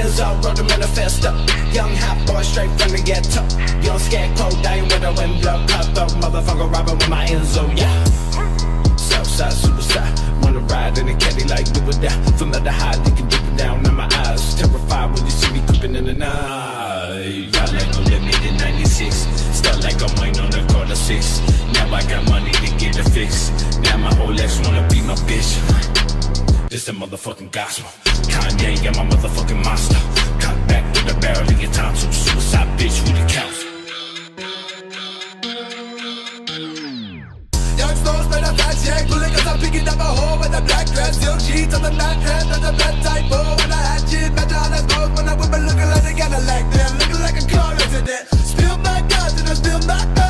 benzo, wrote a manifesto. Young hot boy straight from the ghetto. Young scarecrow, dyin with a wind blow. Cutthroat motherfucker robbin with my enzo, yeah. Southside, suicide. Wanna ride in a caddy like do it down. From the high, you can dip it down in my eyes. Terrified when you see me creeping in the night. Y'all like no limit in 96. Start like I'm waiting on the quarter 6. Now I got money to get it fixed. Now my whole ex wanna be my bitch. This the motherfucking gospel. Kanye, I'm my motherfucking monster. Cut back to the barrel of your tonsil. Suicide bitch with the counts. Young stones, but I'm fat jack. Pulling cause I'm picking up a hole with a black dress. Silk sheets on the mattress. That's a bed type bowl. When I had shit, match all that smoke. When I whip it looking like a cadillac. Then looking like a car accident. Spill my guns and I spill my guns.